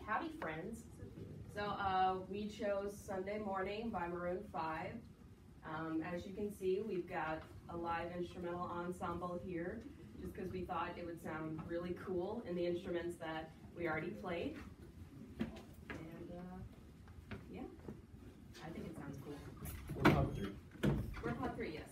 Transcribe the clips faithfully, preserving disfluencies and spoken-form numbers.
Howdy friends. So uh, we chose Sunday Morning by Maroon five. Um, as you can see, we've got a live instrumental ensemble here, just because we thought it would sound really cool in the instruments that we already played. And uh, yeah, I think it sounds cool. We're top three. We're part three, yes.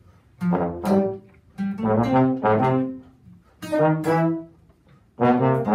Thank you.